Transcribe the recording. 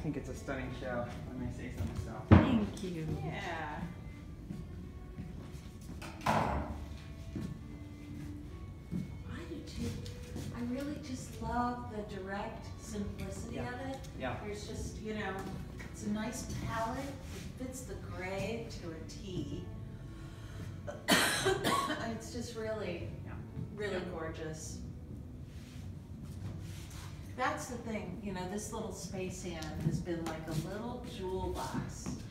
think it's a stunning show, if I may say so myself. Thank you. Yeah. I do too. I really just love the direct simplicity Yeah. of it. Yeah. There's just, you know, it's a nice palette. It fits the gray to a T. It's just really, really gorgeous. That's the thing, you know, this little space hand has been like a little jewel box